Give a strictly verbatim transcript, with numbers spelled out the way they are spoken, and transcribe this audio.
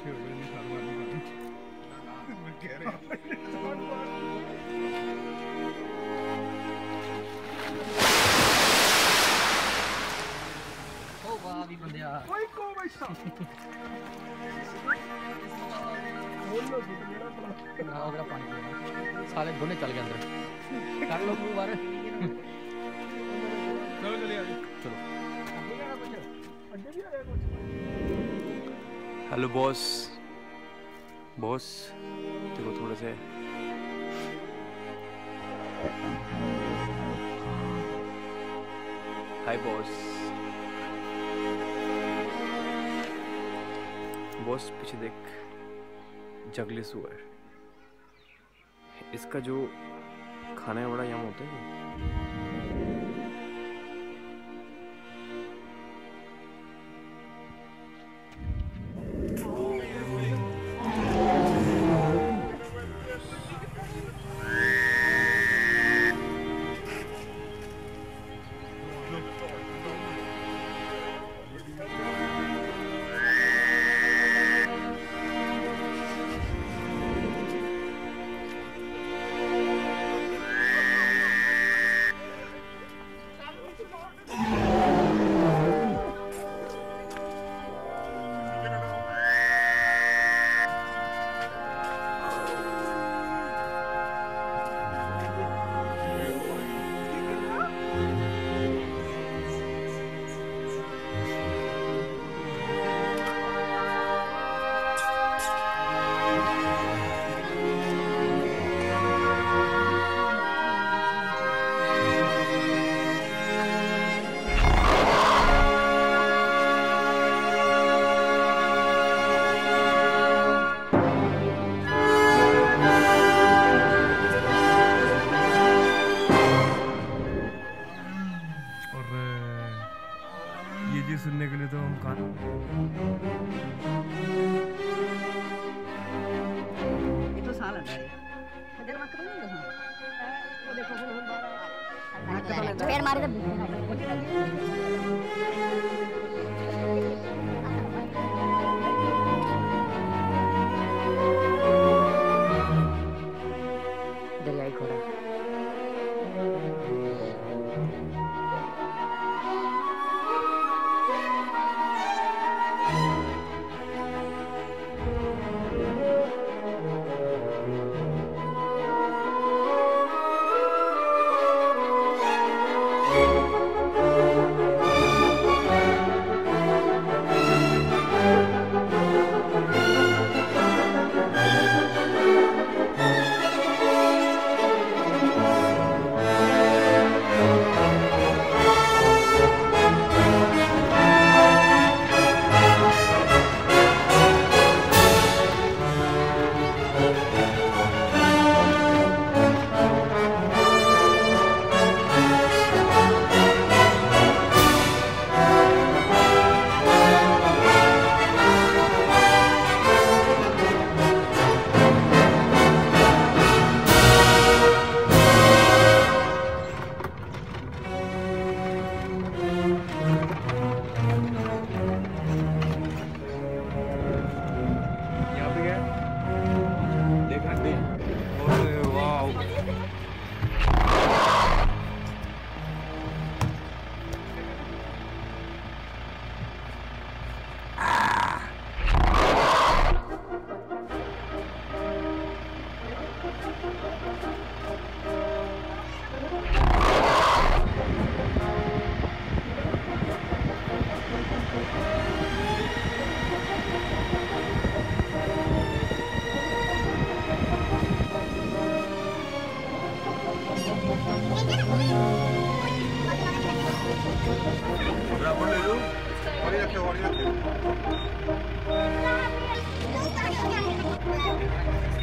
इकट्ठे हो गए निशान मारने वाले मैं कह रहे ओ वाह भी बंदे आ कोई को बैठा बोलो तो मेरा बड़ा ना उधर पानी पीना साले दोनों चल गए अंदर कर लो मुंह बाहर चलो चलिए आगे चलो अंडे भी आ गए कुछ हेलो बॉस बॉस देखो थोड़ा से हाय बॉस बॉस पीछे देख जगले सुअर इसका जो खाने बड़ा यम होता है सुनने के लिए तो हम कहाँ ये तो साल है इधर मत करो ना वो देखो वो पैर मारे दरियाई घोड़ा बराबर ले लो